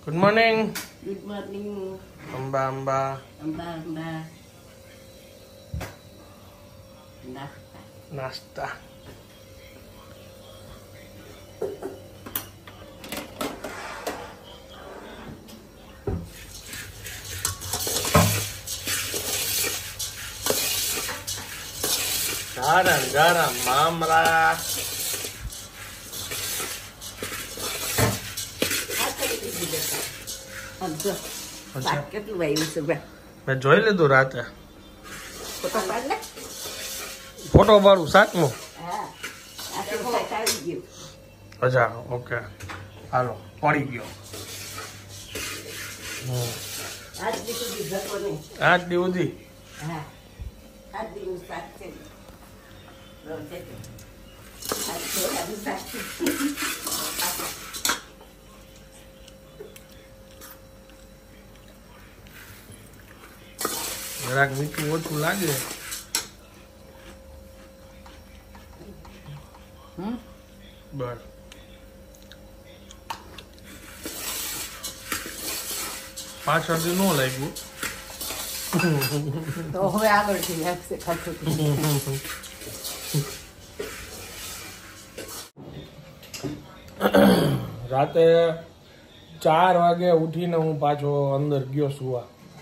Good morning. Good morning. Amba. Nasta. Garam, mamra. કેટલું વાયુ છે મેં જોઈ લીધું રાતે ફોટો પાડ લે ફોટો પાડું શાકનું હા આવી ગયું અચ્છા ઓકે હાલો પડી ગયો આજ સુધી જતો નહીં 8 દી સુધી હા આજ દિવસ શાક છે રોજે આજ થોડું શાક જરાક મીઠું ઓછું લાગે બસ પાછળથી ન લાગ્યું તો હવે આગળથી નાખશે ખાતું રાતે 4 વાગે ઉઠીને હું પાછો અંદર ગયો સુવા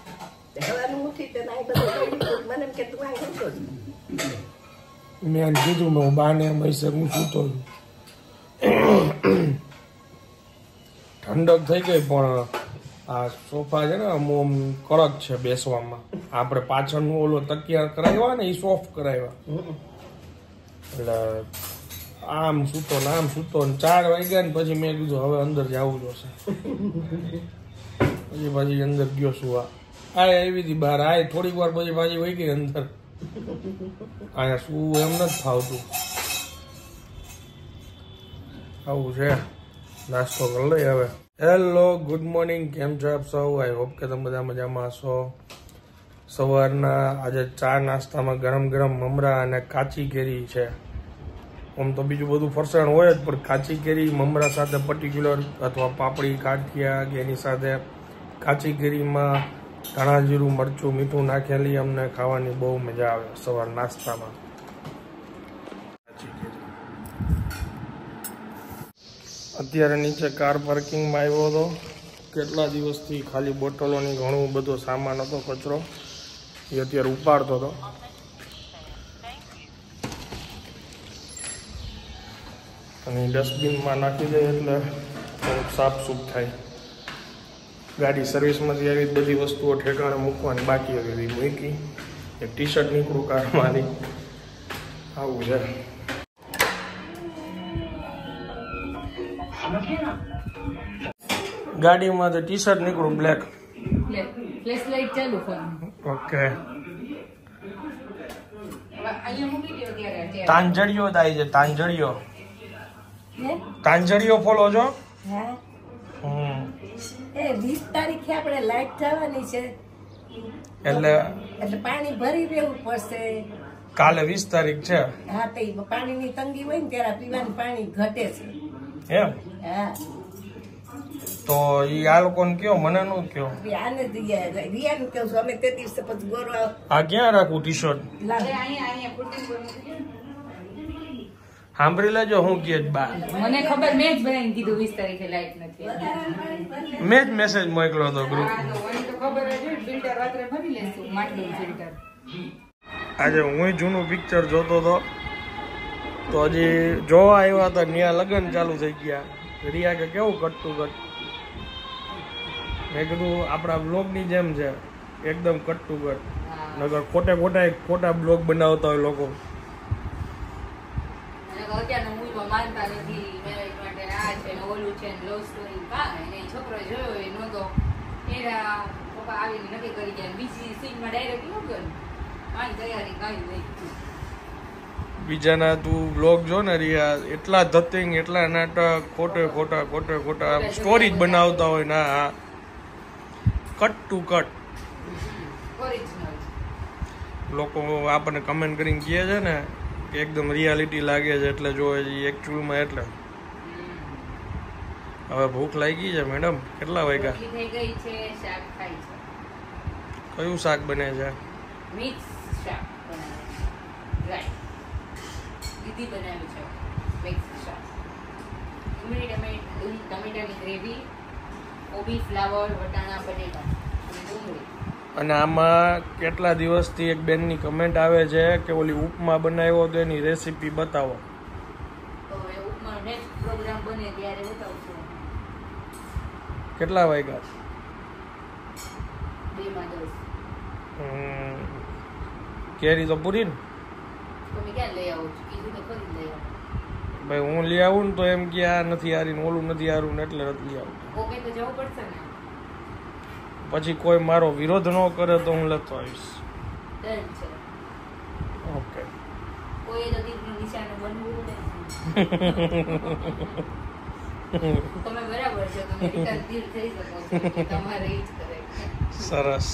મેં કીધું મેં બાને મહીસર હું સૂતો ઠંડક થઈ ગઈ પણ આ સોફા છે ને આમ કડક છે બેસવામાં આપણે પાછળનું ઓલો તકિયા કરાવ્યા ને એ સોફ્ટ કરાવ્યા એટલે આમ સૂતો ને આમ સૂતો ને 4 વાગ્યા ને પછી મેં કીધું હવે અંદર જવું જોશે પછી અંદર ગયો સુવા આવી હતી બહાર થોડીક વાર પછી પાછી વહી ગઈ અંદર અહીંયા શું એમ નથી ફાવતું આવું છે નાસ્તો કરી લઈ હવે હેલો ગુડ મોર્નિંગ કેમ છો આપ સૌ આઈ હોપ કે તમે બધા મજામાં છો સવારના આજે ચા નાસ્તામાં ગરમ ગરમ મમરા અને કાચી કેરી છે આમ તો બીજું બધું ફરસાણ હોય જ પણ કાચી કેરી મમરા સાથે પર્ટિક્યુલર અથવા પાપડી કાઠિયા કે એની સાથે કાચી કેરીમાં ધાણા જીરું મરચું મીઠું નાખેલી અમને ખાવાની બહુ મજા આવે સવાર નાસ્તામાં અત્યારે નીચે કાર પાર્કિંગમાં આવ્યો હતો કેટલા દિવસથી ખાલી બોટલોની ઘણું બધો સામાન હતો કચરો એ અત્યારે ઉપાડતો હતો અને ડસ્ટબિનમાં નાખી દે એટલે સાફ સૂફ થાય ગાડી સર્વિસમાંથી આવી બધી વસ્તુઓ ઠેકાણે મૂકવાની બાકી હતી મૂકી એક ટી શર્ટ નીકળું કારમાંથી આવું છે ગાડીમાંથી ટી શર્ટ નીકળું બ્લેક ઓકે તાંજળીઓ થાય છે તાંજળીઓ ફોલો છો 20 તારીખે આપણે લાઈટ જવાની છે એટલે પાણી ભરી દેવું પડશે કાલે 20 તારીખ છે હા તો પાણીની તંગી હોય ને ત્યારે પીવાનું પાણી ઘટે છે એમ હા તો ઈ આ લોકોને કયો મને નો કયો આને રિયાને કહું છું અમે તે દિવસે પછી ગોરો આ ક્યાં રાખું ટી શર્ટ સાંભળી લેજો હું કે બા મને ખબર મેં જ બનાવીને કીધું 20 તારીખે લાઈટ નથી મેં જ મેસેજ મોકલ્યો હતો ગ્રુપ મને તો ખબર જ ફિલ્ટર રાત્રે ભરી લેશું માટલું ફિલ્ટર આજે હું જૂનું પિક્ચર જોતો હતો તો હજી જોવા આવ્યા હતા ત્યાં લગ્ન ચાલુ થઈ ગયા રિયા કે કેવું કટતું કટ મેં કીધું આપણા બ્લોગની જેમ છે એકદમ કટતું કટ નગર ખોટા બ્લોગ બનાવતા હોય લોકો અત્યારના મૂવીમાં માનતા નથી મેરેજ માટે આ છે ને ઓલું છે ને લવ સ્ટોરી કાંઈ એ છોકરો જોયો એ નહોતો એના પપ્પા આવીને નક્કી કરી ગયા બીજી સીનમાં ડાયરેક્ટ લગ્ન આની તૈયારી કાંઈ નહીં બીજાના તું બ્લોગ જો ને રિયા એટલા ધતિંગ એટલા નાટક ખોટા સ્ટોરી જ બનાવતા હોય ના હા કટ ટુ કટ ઓરિજિનલ લોકો આપણને કમેન્ટ કરીને કહે છે ને કે એકદમ રિયાલિટી લાગે છે એટલે જોવે છે એકચ્યુઅલમાં એટલે હવે ભૂખ લાગી છે મેડમ, કેટલા વાગ્યા? રોટલી થઈ ગઈ છે, શાક ખાય છે. કયું શાક બને છે? મિક્સ શાક બનાવે છે. રાઈટ. દીદી બનાવ્યું છે મિક્સ શાક. ટમેટાની ગ્રેવી, કોબી, ફ્લાવર, વટાણા, બટેટા અને ડુંગળી. અને આમાં કેટલા દિવસથી એક બેનની કમેન્ટ આવે છે કે ઓલી ઉપમા બનાવ્યો તો એની રેસીપી બતાવો. તો એ ઉપમાનો નેક્સ્ટ પ્રોગ્રામ બને ત્યારે બતાવશું. કેટલા વાગ્યા? 2:10. કેરી તો પૂરી ને? તમે ક્યાં લઈ આવો છો? કીધું તો ખરી લઈ આવો. ભાઈ હું લઈ આવું ને તો એમ કે આ નથી હારી ને ઓલું નથી હારું ને એટલે નથી લઈ આવું. ઓકે તો જવું પડશે ને. પછી કોઈ મારો વિરોધ ન કરે તો હું લેતો આવીશ. ડન છે. ઓકે. કોઈ તો દીપનું નિશાન બનવું ને. તમે બરાબર છે, તમે રિટર્ન દીર થઈ શકો છો, તમારે ઈ જ કરે. સરસ.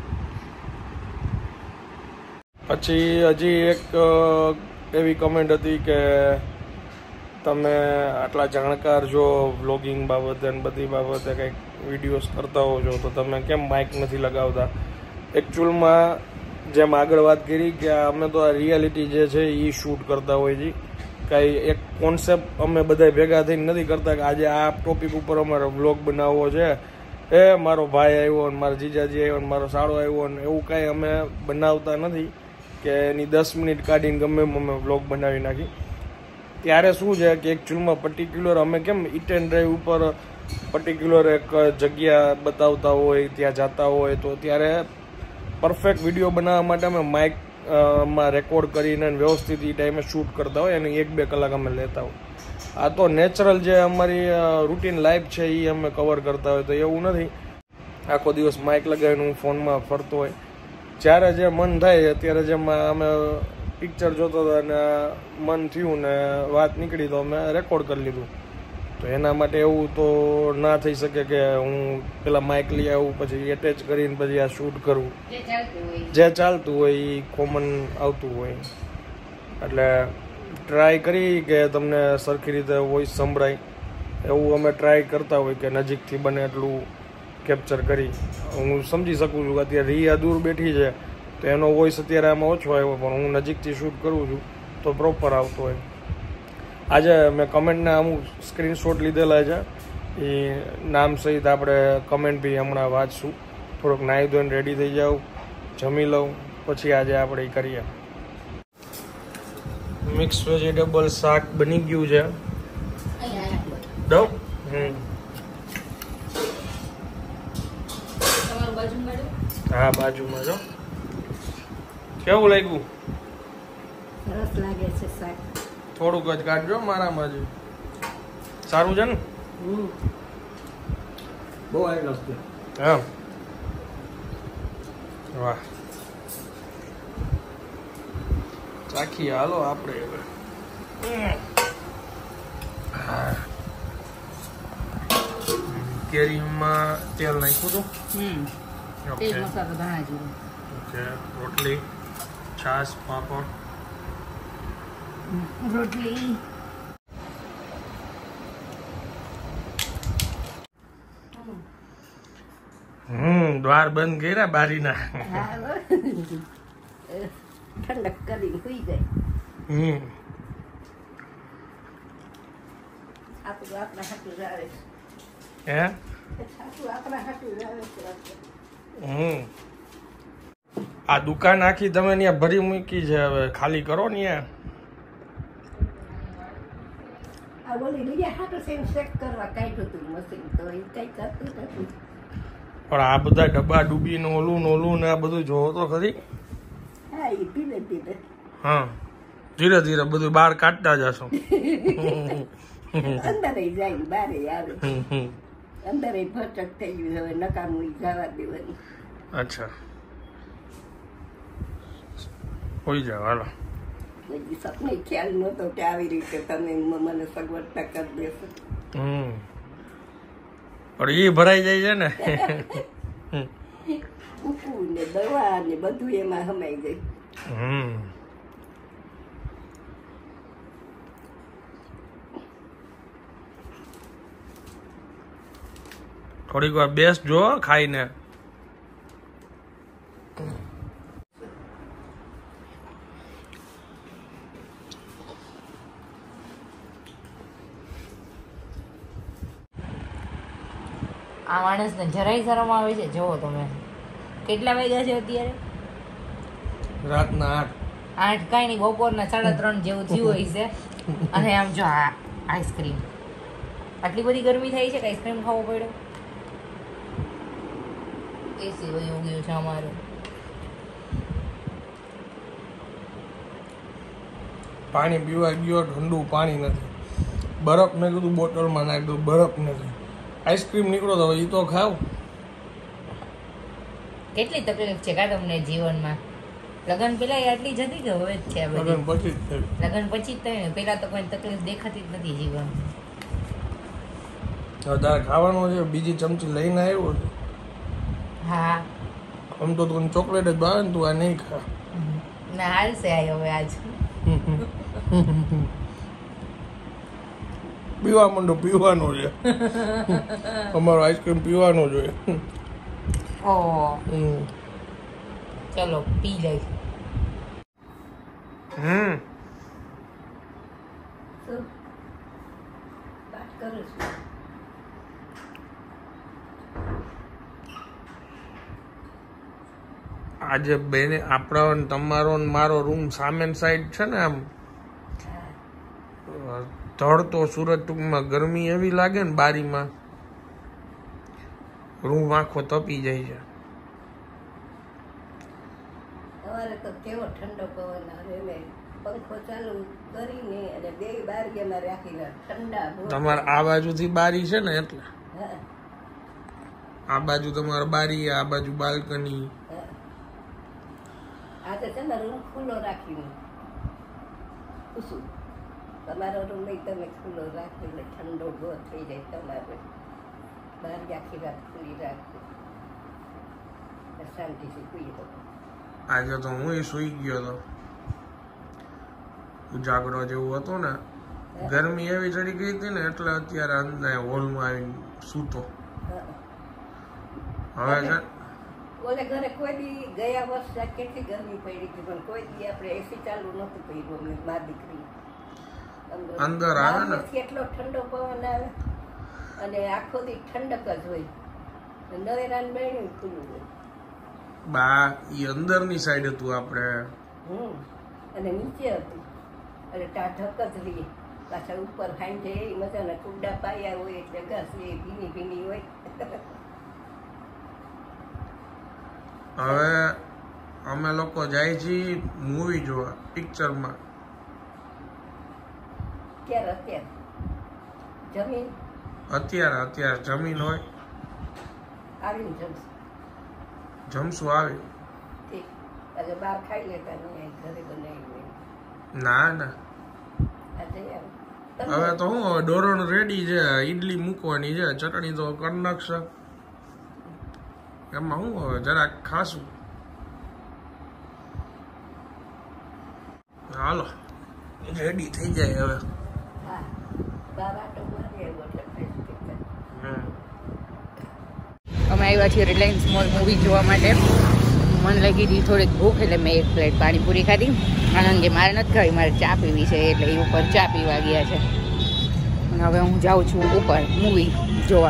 પછી હજી એક એવી કમેન્ટ હતી કે તમે આટલા જાણકાર છો વ્લોગિંગ બાબતે અને બધી બાબતે કંઈક વિડીયોઝ કરતા હો છો તો તમે કેમ માઇક નથી લગાવતા? એકચ્યુઅલમાં જેમ આગળ વાત કરી કે અમે તો આ રિયાલિટી જે છે એ શૂટ કરતા હોય છે. કાંઈ એક કોન્સેપ્ટ અમે બધા ભેગા થઈને નથી કરતા કે આજે આ ટોપિક ઉપર અમારે વ્લોગ બનાવવો છે, એ મારો ભાઈ આવ્યો ને મારા જીજાજી આવ્યો ને મારો સાળો આવ્યો ને એવું કાંઈ અમે બનાવતા નથી કે એની 10 મિનિટ કાઢીને ગમે અમે વ્લોગ બનાવી નાખી. ત્યારે શું છે કે એકચ્યુઅલમાં પર્ટિક્યુલર અમે કેમ ઇટ એન્ડ ડ્રાઈવ ઉપર પર્ટિક્યુલર એક જગ્યા બતાવતા હોય, ત્યાં જતા હોય તો ત્યારે પરફેક્ટ વિડીયો બનાવવા માટે અમે માઇકમાં રેકોર્ડ કરીને વ્યવસ્થિત એ ટાઈમે શૂટ કરતા હોય અને 1-2 કલાક અમે લેતા હોય. આ તો નેચરલ જે અમારી રૂટીન લાઈફ છે એ અમે કવર કરતા હોય, તો એવું નથી આખો દિવસ માઇક લગાવીને હું ફોનમાં ફરતો હોય. જ્યારે જે મન થાય અત્યારે જેમાં અમે પિક્ચર જોતો હતો અને મન થયું ને વાત નીકળી તો અમે રેકોર્ડ કરી લીધું. તો એના માટે એવું તો ના થઈ શકે કે હું પેલા માઇક લઈ આવું પછી એટેચ કરીને પછી આ શૂટ કરું. જે ચાલતું હોય એ કોમન આવતું હોય. એટલે ટ્રાય કરી કે તમને સરખી રીતે વોઇસ સંભળાય એવું અમે ટ્રાય કરતા હોય કે નજીકથી બને એટલું કેપ્ચર કરી. હું સમજી શકું છું કે અત્યારે રિયા દૂર બેઠી છે તો એનો વોઇસ અત્યારે આમાં ઓછો આવ્યો, પણ હું નજીકથી શૂટ કરું છું તો પ્રોપર આવતો હોય. આજે મેં કમેન્ટના અમુક સ્ક્રીનશોટ લીધેલા છે, એ નામ સહિત આપણે કમેન્ટ બી હમણાં વાંચશું. થોડુંક નાહી ધોઈને રેડી થઈ જાઉં, જમી લઉં, પછી આજે આપણે એ કરીએ. મિક્સ વેજીટેબલ શાક બની ગયું છે. દઉં? હા બાજુમાં જો. કેવું લાગ્યું? સરસ લાગે છે શાક. થોડુંક જ કાઢજો મારામાં જ. સારું છે ને? બહુ આવી વસ્તુ. હા વાહ. ચાખીએ હાલો આપણે હવે. કેરીમાં તેલ નાખ્યું હતું. Okay okay. રોટલી, છાશ, પાપડ, રોટલી. દ્વાર બંધ કર્યા બારીના. ઠંડક કરી સુઈ જાય. આપણા હાટું આવે છે. હે આપણા હાટું આવે છે. આ દુકાન આખી તમે ત્યાં ભરી મૂકી છે, હવે ખાલી કરો ને. આ બોલી બીજા હાટું સેમ ચેક કરવા કાઢ્યું હતું મશીન, તો એ કઈ કરતું નથી. પણ આ બધા ડબ્બા ડૂબી ને ઓલું ને આ બધું જોવો તો ખરી. હા એ ધીરે ધીરે. હા ધીરે ધીરે બધું બહાર કાઢતા જશો. અંદર જાય બારે આવે. અંદર ભટક થઈ ગયું, હવે નકામું જવા દેવાની. અચ્છા હોઈ જાવ હાલો. હજી સપને ખ્યાલ નહોતો કે આવી રીતે તમે મને સગવડતા કરી દેશો. પણ એ ભરાઈ જાય છે ને. ઉકુ ને દવા ને બધું એમાં સમાઈ જાય. થોડીક વાર બેસજો ખાઈને. આ માણસને જરાય શરમ આવે છે? જુઓ તમે, કેટલા વાગ્યા છે અત્યારે? રાતના 8 કાંઈ નહીં, બપોરના 3:30 જેવું થયું હોય છે. અને આમ જો આ આઈસ્ક્રીમ, આટલી બધી ગરમી થાય છે કે આઈસ્ક્રીમ ખાવો પડ્યો. એસી વયું ગયું છે અમારું. પાણી પીવા ગયો, ઠંડુ પાણી નથી. બરફ મેં કીધું બોટલમાં નાખી દઉં, બરફ નથી. આઈસ્ક્રીમ નીકળો તો એ તો ખાવ. કેટલી તકલીફ છે કા તમને જીવનમાં? લગ્ન પેલા આટલી જ હતી કે હવે જ છે? લગ્ન પછી જ થયું. લગ્ન પછી જ થયું. પેલા તો કોઈ તકલીફ દેખાતી જ નથી જીવન. તારે ખાવાનું છે, બીજી ચમચી લઈને આવ્યો છે. હા, આમ તો તું ચોકલેટ જ ભાવે ને, તું આ નહીં ખા. ના હાલશે આ હવે આજ. પીવા માંડો, પીવાનો છે. અમારો આઈસ્ક્રીમ પીવાનો જોઈએ. ઓહ, ચલો પી લઈ. શું વાત કરું છું? આજે બેને આપણો ને તમારો ને મારો રૂમ સામેન સાઈડ છે ને, આમ ધડતો સુરત, ટૂંકમાં ગરમી એવી લાગે ને બારીમાં, રૂમ આખો તપી જાય છે. અમારે તો કેવો ઠંડો પવન આવે ને, પંખો ચાલુ કરીને અને બે બારીઓમાં રાખીને ઠંડા. તમારે આ બાજુથી બારી છે ને એટલે. હા, આ બાજુ તમારે બારી, આ બાજુ બાલ્કની. હા. આજે છે ને રૂમ ખુલ્લો રાખીને પૂછું, તમારો રૂમ નહીં તમે ખુલ્લો રાખીને ઠંડો ગો થઈ જાય તમારે. બારી આખી રાત ખુલ્લી રાખો, શાંતિથી સુઈ દો. આજે તો હું સુઈ ગયો હતો, ઉજાગરો જેવું હતું ને, ગરમી એવી ચડી ગઈ હતી ને, એટલે અત્યારે અંદર હોલમાં આવીને સૂતો. હવે છે ઓલે ઘરે કોઈ દી ગયા વર્ષે કેટલી ગરમી પડી હતી, પણ કોઈ દી આપણે એસી ચાલુ નતું કર્યું. અમને મા દીકરી અંદર આવે ને, કેટલો ઠંડો પવન આવે અને આખો દી ઠંડક જ હોય. નવેરાન બેણું ખુલ્લું હોય. બા ઈ અંદરની સાઈડ હતું આપણે. અને નીચે હતું એટલે ટાઢક જ રહીએ. પાછા ઉપર હાંજે એ મજાના કુંડા પાયા હોય એટલે ઘાસ એ ભીની ભીની હોય. હવે અમે લોકો જાય છીએ મૂવી જોવા, પિક્ચરમાં. ક્યારે? અત્યારે જમીન અત્યારે જમીન હોય, આવીને જમશું. જમશું આવી. ઠીક, એટલે બહાર ખાઈ લેતા નહીં, ઘરે બનાવી. ના ના, આજે હવે તો હું હવે ડોરણ રેડી છે, ઈડલી મૂકવાની છે, ચટણી તો કરી નાખશે. એમાં હું હવે જરાક ખાશું. હાલો રેડી થઈ જાય હવે. હા, બહાર આટો મારી આવ્યો એટલે ફ્રેશ થઈ જાય. અમે આવ્યા છીએ રિલાયન્સ મોલ મૂવી જોવા માટે. મને લાગી હતી થોડીક ભૂખ, એટલે મેં એક પ્લેટ પાણીપુરી ખાધી. આનંદ કે મારે નથી ખાવી, મારે ચા પીવી છે, એટલે એ ઉપર ચા પીવા ગયા છે. અને હવે હું જાઉં છું ઉપર મૂવી જોવા.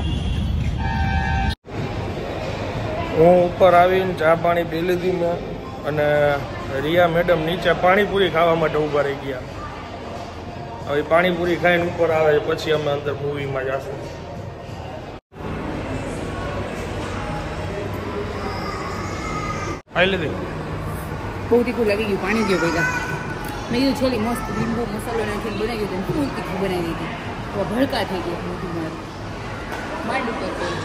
હું ઉપર આવીને ચા પાણી પી લીધી મેં, અને રિયા મેડમ નીચે પાણીપુરી ખાવા માટે ઊભા રહી ગયા. હવે પાણીપુરી ખાઈને ઉપર આવે પછી અમે અંદર મૂવીમાં જશું. ખાઈ લીધી? બહુ તીખું લાગી ગયું, પાણી ગયું પહેલાં. મેં કીધું છેલ્લી મસ્ત લીંબુ મસાલો નાખીને બનાવી દીધું, ફૂલ તીખું બનાવી દીધી. તો ભડકા થઈ ગયા મોટું મારું માંડ ઉપર કર્યું.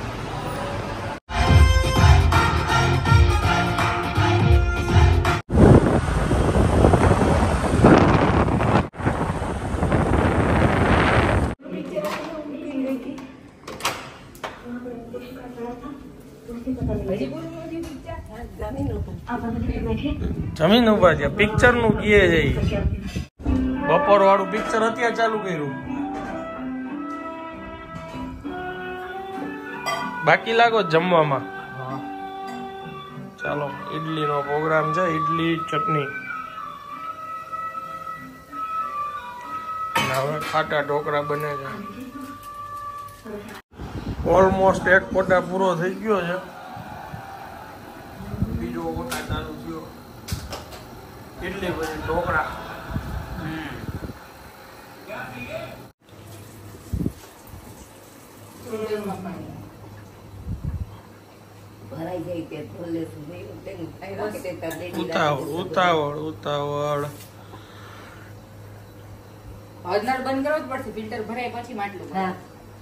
જમીન ઉભા છે, પિક્ચર નું કીએ છે. બપોર વાળું પિક્ચર અત્યારે ચાલુ કર્યું. બાકી લાગો જમવામાં. ચાલો ઈડલી નો પ્રોગ્રામ છે. ઈડલી ચટણી હવે ખાટા ઢોકળા બને છે. ઓલમોસ્ટ એક કોટા પૂરો થઈ ગયો છે. બીજો કોટા ચાલુ થયો. ઈડલી પછી ઢોકળા. ભરાઈ જાય તે ભલે ઉતાવળ હળદર બંધ કરવો જ પડશે, ફિલ્ટર ભરાય પછી માટલું. હા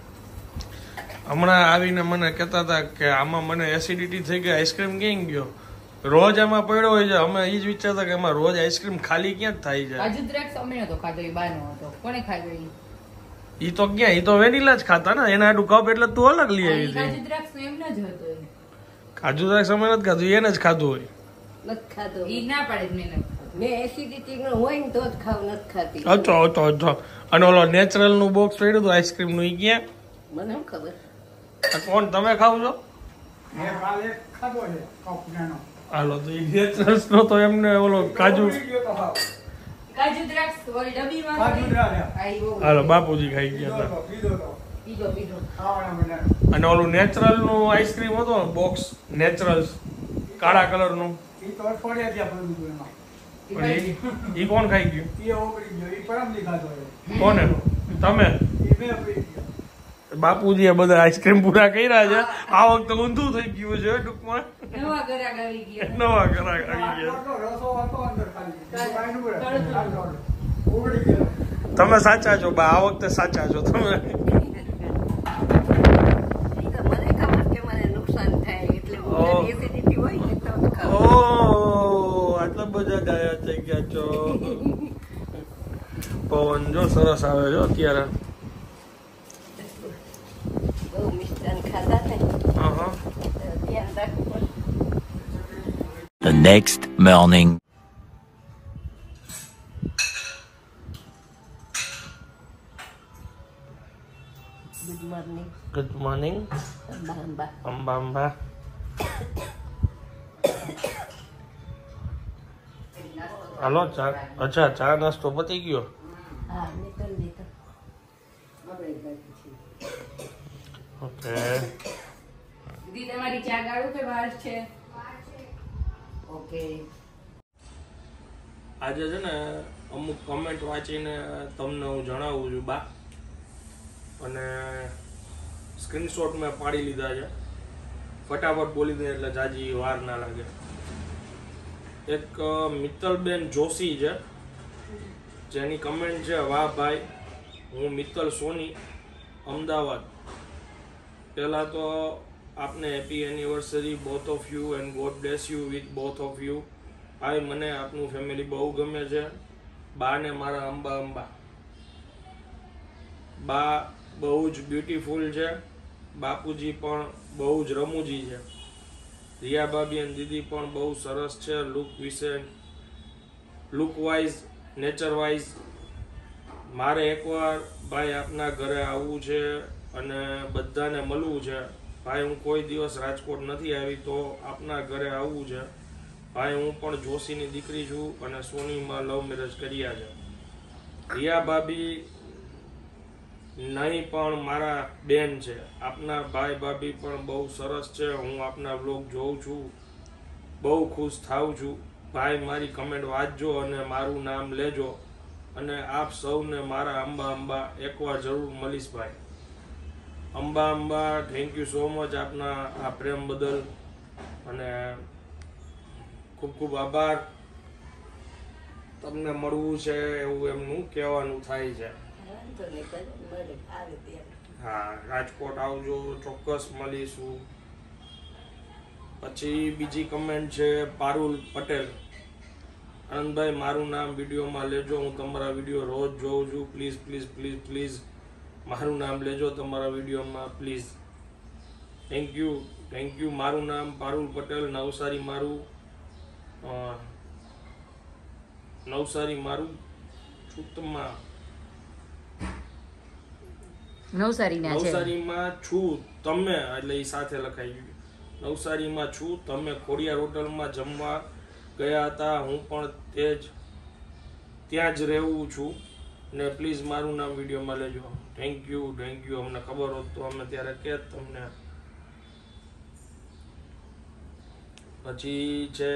હમણાં આવીને મને કહેતા હતા કે આમાં મને એસિડિટી થઈ ગઈ, આઈસ્ક્રીમ ક્યાં ગયો? રોજ આમાં પડ્યો હોય છે. અમે એ જ વિચારતા કે આમાં રોજ આઈસ્ક્રીમ ખાલી ક્યાં જ થાય છે. કાજુ દ્રાક્ષ અમે નતો ખાધો, એ બાનો હતો. કોને ખાધો? ઈ તો ક્યાં, ઈ તો વેનીલા જ ખાતા ને. એના આટલું કપ એટલે તું અલગ લઈ આવી કાજુ હતી. દ્રાક્ષ એમ ન જ હતો. કાજુ દ્રાક્ષ અમે નથી ખાધું, એને જ ખાધું હોય. નથી ખાધો ઈ ના પાડે મેં નથી. મેં એસિડિટી નું હોય ને તો જ ખાવ, નથી ખાતી. અચ્છા. અને ઓલો નેચરલ નું બોક્સ પડ્યું હતું આઈસ્ક્રીમ નું, ઈ ક્યાં? મને શું ખબર. આ કોણ તમે ખાવ છો? હાલો તો ઈ નેચરલ્સ નો તો એમને ઓલો કાજુ. કાજુ દ્રાક્ષ ઓલી ડબ્બીમાં હાલો બાપુજી ખાઈ ગયા હતા. પીધો અને ઓલું નેચરલ નું આઈસ્ક્રીમ હતો બોક્સ, નેચરલ્સ કાળા કલર નું, ઈ કોણ ખાઈ ગયું? કોને? તમે? બાપુજી બધા આઈસ્ક્રીમ પૂરા કર્યા છે. આ વખતે ઊંધું થઈ ગયું છે ટૂંકમાં. નવા ગ્રાહક આવી ગયા. નવા ગ્રાહક આવી ગયા. તમે સાચા છો બા, આ વખતે સાચા છો તમે. ઈ તો મને ખબર કે મને નુકસાન થાય એટલે એસિડિટી હોય ને તો જ ખાવ. ઓ આટલા બધા ડાયા થઈ ગયા છો. પવન જો સરસ આવે છે અત્યારે. બહુ મિષ્ટાન ખાતા ને હા. ધ્યાન રાખવું પડે. The next morning. Good morning. Good morning. Amba. હાલો ચા. અચ્છા ચા નાસ્તો પતી ગયો. હા નીકળ દીધો. ઓકે. દીદી તમારી ચા ગાળું કે બહાર છે? ઓકે. આજે છે ને અમુક કમેન્ટ વાંચીને તમને હું જણાવું છું બા, અને સ્ક્રીનશોટ મેં પાડી લીધા છે. ફટાફટ બોલી દે એટલે જાજી વાર ના લાગે. એક મિત્તલબેન જોશી છે, જેની કમેન્ટ છે, વાહ ભાઈ, હું મિત્તલ સોની, અમદાવાદ. પહેલા તો આપને happy anniversary both of you and God bless you with both of you. ભાઈ મને આપનું ફેમિલી બહુ ગમે છે. બા ને મારા અંબા. બા બહુ જ બ્યુટીફુલ છે. બાપુજી પણ બહુ જ રમૂજી છે. રિયા ભાભી અને દીદી પણ બહુ સરસ છે. Look wise, nature wise. મારે એકવાર ભાઈ આપના ઘરે આવવું છે અને બધાને મળવું છે. ભાઈ હું કોઈ દિવસ રાજકોટ નથી આવી, તો આપના ઘરે આવવું છે. ભાઈ હું પણ જોશીની દીકરી છું અને સોનીમાં લવ મેરેજ કર્યા છે. રિયા ભાભી નહીં પણ મારા બેન છે. આપના ભાઈ ભાભી પણ બહુ સરસ છે. હું આપના બ્લોગ જોઉં છું, બહુ ખુશ થાઉં છું. ભાઈ મારી કમેન્ટ વાંચજો અને મારું નામ લેજો, અને આપ સૌને મારા અંબા એકવાર જરૂર મળીશ ભાઈ. Amba thank you so much આપના આ પ્રેમ બદલ, અને ખૂબ ખૂબ આભાર. તમને મળવું છે એવું એમનું કહેવાનું થાય છે. વાંધો નહીં, મળે આવે ત્યારે. હા, રાજકોટ આવજો, ચોક્કસ મળીશું. પછી બીજી કમેન્ટ છે પારુલ પટેલ. આનંદભાઈ મારું નામ વિડીયોમાં લેજો, હું તમારા વિડીયો રોજ જોઉં છું. પ્લીઝ મારું નામ લેજો તમારા વિડીયોમાં પ્લીઝ. Thank you. મારું નામ પારુલ પટેલ, નવસારી મારું છૂતમાં. નવસારીના છે. નવસારીમાં છું તમે, એટલે એ સાથે લખાઈ ગયું. નવસારીમાં છું તમે ખોડિયાર હોટલમાં જમવા ગયા હતા. હું પણ ત્યાં જ રહેવું છું ને પ્લીઝ મારું નામ વિડીયોમાં લેજો. Thank you. અમને ખબર હોત તો અમે ત્યારે કહેત તમને. પછી છે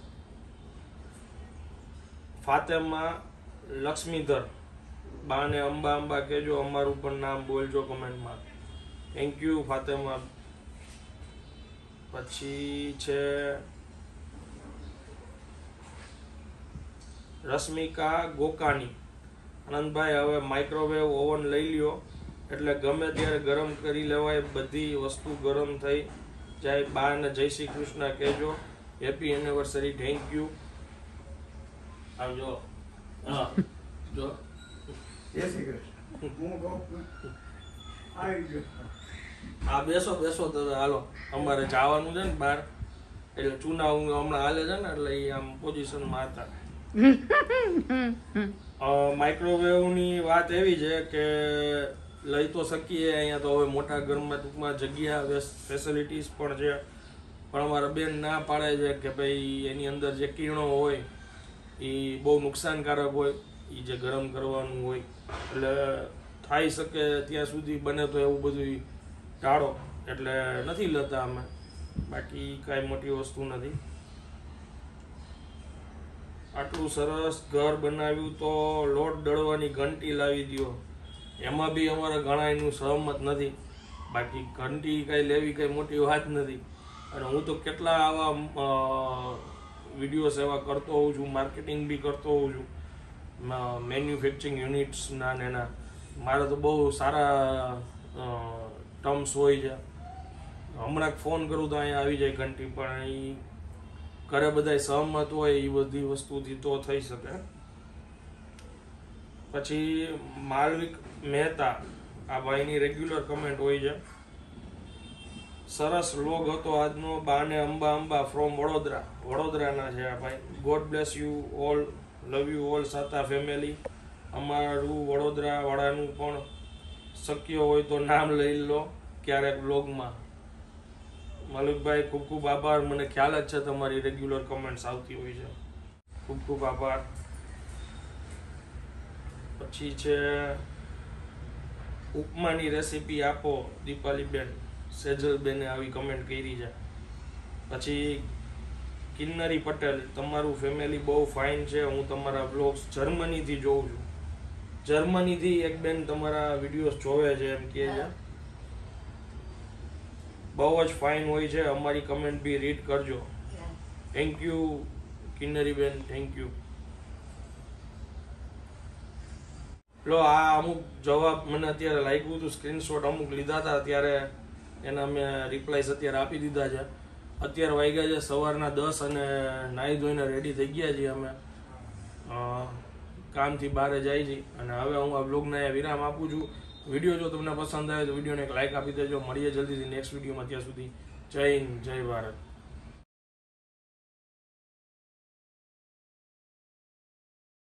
ફાતેમા લક્ષ્મીધર, બાને અંબા કહેજો, અમારું પણ નામ બોલજો કમેન્ટમાં. Thank you Fatema. પછી છે રશ્મિકા ગોકાની, આનંદભાઈ હવે માઇક્રોવેવ ઓવન લઈ લ્યો એટલે ગમે ત્યારે ગરમ કરી લેવાય, બધી વસ્તુ ગરમ થઈ જાય. બાને જય શ્રી કૃષ્ણ કહેજો. Happy anniversary. Thank you. આવજો. હા જો હા બેસો તો હાલો, અમારે જવાનું છે ને બહાર, એટલે ચૂના હમણાં હાલે છે ને એટલે એ આમ પોઝિશનમાં હતા. માઇક્રોવેવની વાત એવી છે કે લઈ તો શકીએ અહીંયા તો હવે મોટા ઘરમાં ટૂંકમાં જગ્યા ફેસિલિટીઝ પણ છે, પણ અમારા બેન ના પાડે છે કે ભાઈ એની અંદર જે કિરણો હોય એ બહુ નુકસાનકારક હોય, એ જે ગરમ કરવાનું હોય, એટલે થઈ શકે ત્યાં સુધી બને તો એવું બધું ટાળો, એટલે નથી લેતા અમે. બાકી કાંઈ મોટી વસ્તુ નથી. આટલું સરસ ઘર બનાવ્યું તો લોટ દળવાની ઘંટી લાવી દો. એમાં બી અમારા ઘણા એનું સહમત નથી. બાકી ઘંટી કાંઈ લેવી કાંઈ મોટી વાત નથી. અને હું તો કેટલા આવા વિડીયોઝ એવા કરતો હોઉં છું, માર્કેટિંગ બી કરતો હોઉં છું, મેન્યુફેક્ચરિંગ યુનિટ્સના ને એના. મારે તો બહુ સારા ટર્મ્સ હોય છે. હમણાં ફોન કરું તો અહીંયા આવી જાય ઘંટી, પણ એ ઘરે બધા સહમત હોય એ બધી વસ્તુથી તો થઈ શકે. પછી માલવિક મહેતા, આ ભાઈની રેગ્યુલર કમેન્ટ હોય છે. સરસ લોગ હતો આજનો. બાને અંબા ફ્રોમ વડોદરાના છે આ ભાઈ. God bless you all, love you all સાતા ફેમિલી. અમારું વડોદરા વાળાનું પણ શક્ય હોય તો નામ લઈ લો ક્યારેક બ્લોગમાં. મલિકભાઈ ખૂબ ખૂબ આભાર. મને ખ્યાલ જ છે તમારી રેગ્યુલર કમેન્ટ્સ આવતી હોય છે. ખૂબ ખૂબ આભાર. પછી છે ઉપમાની રેસીપી આપો દીપાલીબેન, સેજલબેને આવી કમેન્ટ કરી છે. પછી કિન્નરી પટેલ, તમારું ફેમિલી બહુ ફાઇન છે. હું તમારા બ્લોગ્સ જર્મનીથી જોઉં છું. જર્મનીથી એક બેન તમારા વિડીયોઝ જોવે છે એમ કહે છે. બહુ જ ફાઇન હોય છે. અમારી કમેન્ટ બી રીડ કરજો. થેન્ક યુ કિન્નરીબેન, થેન્ક યુ. લો આ અમુક જવાબ મને અત્યારે લાગ્યું હતું, સ્ક્રીનશોટ અમુક લીધા હતા ત્યારે એના મેં રિપ્લાયસ અત્યારે આપી દીધા છે. અત્યારે વાગ્યા છે સવારના 10 અને નાહી ધોઈને રેડી થઈ ગયા છીએ અમે. કામથી બહાર જાય છે અને હવે હું આ બ્લોગને વિરામ આપું છું. વિડીયો જો તમને પસંદ આવે તો વિડીયોને એક લાઇક આપી દેજો. મળીએ જલ્દીથી નેક્સ્ટ વિડીયોમાં. ત્યાં સુધી જય હિન્દ, જય ભારત.